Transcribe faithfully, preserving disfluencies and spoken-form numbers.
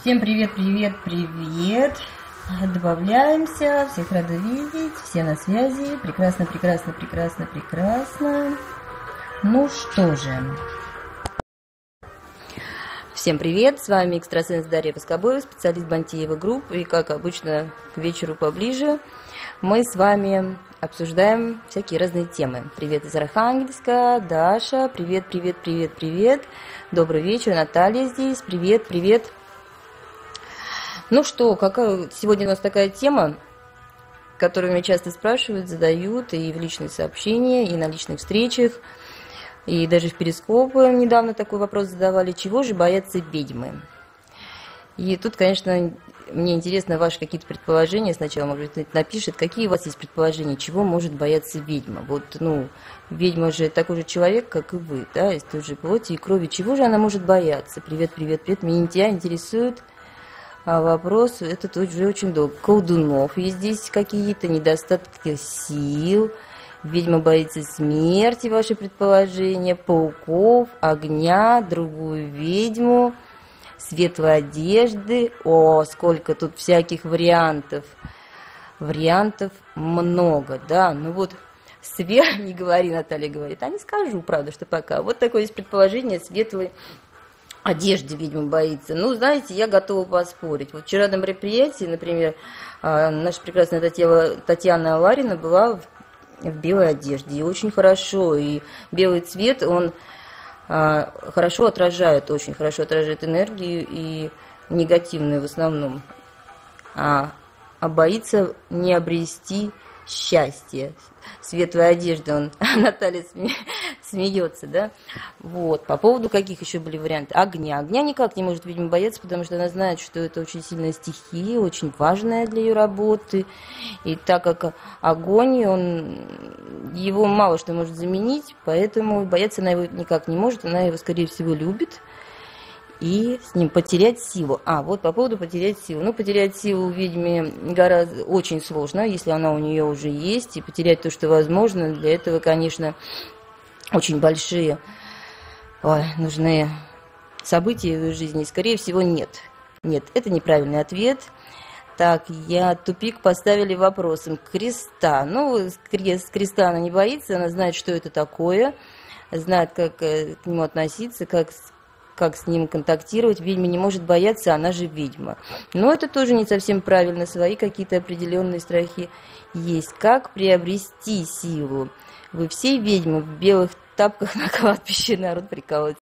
Всем привет, привет, привет. Добавляемся, всех рада видеть, все на связи. Прекрасно, прекрасно, прекрасно, прекрасно. Ну что же. Всем привет, с вами экстрасенс Дарья Воскобоева, специалист Бантиева Групп. И как обычно, к вечеру поближе мы с вами обсуждаем всякие разные темы. Привет из Архангельска, Даша, привет, привет, привет, привет. Добрый вечер, Наталья здесь, привет, привет. Ну что, какая сегодня у нас такая тема, которую меня часто спрашивают, задают и в личные сообщения, и на личных встречах, и даже в Перископ недавно такой вопрос задавали: чего же боятся ведьмы? И тут, конечно, мне интересно ваши какие-то предположения. Сначала, может быть, напишет, какие у вас есть предположения, чего может бояться ведьма. Вот, ну, ведьма же такой же человек, как и вы, да, из той же плоти и крови. Чего же она может бояться? Привет, привет, привет. Меня интересует а вопрос, это уже очень долго. Колдунов есть здесь какие-то, недостатки сил. Ведьма боится смерти, ваши предположения. Пауков, огня, другую ведьму, светлой одежды. О, сколько тут всяких вариантов. Вариантов много, да. Ну вот, свет, не говори, Наталья говорит. А не скажу, правда, что пока. Вот такое есть предположение: светлой одежды ведьма боится. Ну, знаете, я готова поспорить. Вот вчера на мероприятии, например, наша прекрасная Татьяна, Татьяна Ларина была в, в белой одежде. И очень хорошо. И белый цвет, он а, хорошо отражает, очень хорошо отражает энергию, и негативную в основном. А, а боится не обрести счастье. Светлая одежда, он, Наталья сме, смеется, да? Вот. По поводу каких еще были варианты? Огня. Огня никак не может, видимо, бояться, потому что она знает, что это очень сильная стихия, очень важная для ее работы. И так как огонь, он, его мало что может заменить, поэтому бояться она его никак не может, она его, скорее всего, любит. И с ним потерять силу. А, вот по поводу потерять силу. Ну, потерять силу ведьме гораздо очень сложно, если она у нее уже есть. И потерять то, что возможно, для этого, конечно, очень большие ой, нужны события в ее жизни. Скорее всего, нет. Нет, это неправильный ответ. Так, я тупик поставили вопросом. Креста. Ну, крест, креста она не боится, она знает, что это такое, знает, как к нему относиться, как как с ним контактировать. Ведьма не может бояться, она же ведьма. Но это тоже не совсем правильно, свои какие-то определенные страхи есть. Как приобрести силу? Вы все ведьмы в белых тапках на кладбище, народ прикалывается.